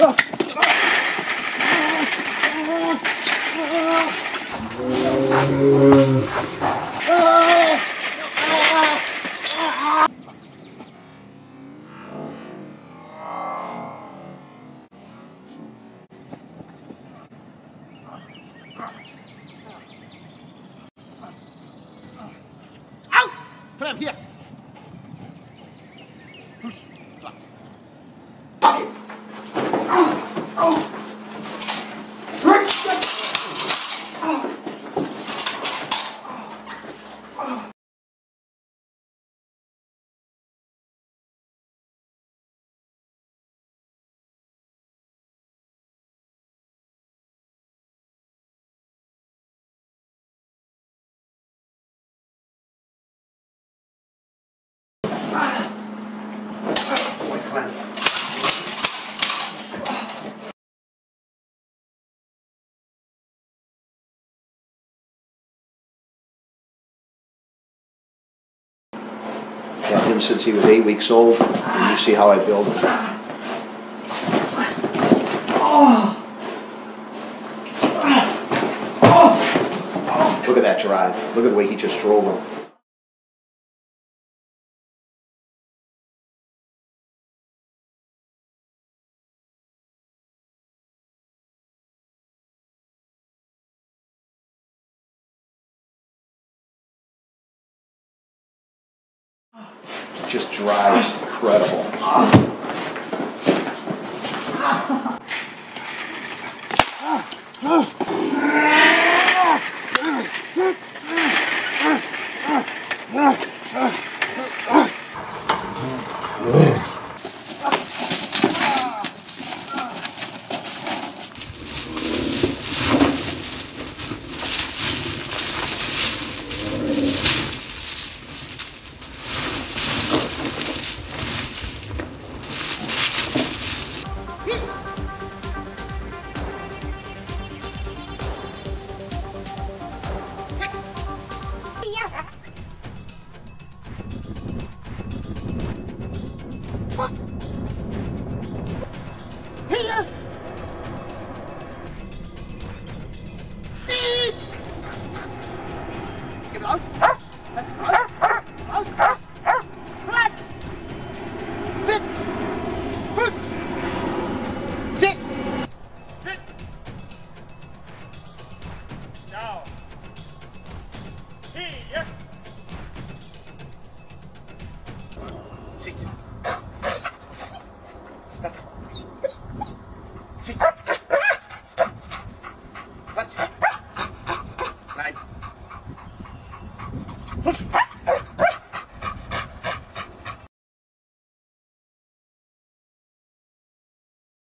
Put him here. Push. Flop. Had him since he was 8 weeks old, and you see how I build him. Look at that drive. Look at the way he just drove him. Just drives incredible. Here! Beep! Get raus! Lass ihn raus! Raus! Platz! Sitz! Fuß! Sit! Sit! Down! Here! Sit! Sit! Platz! Nein! Husch!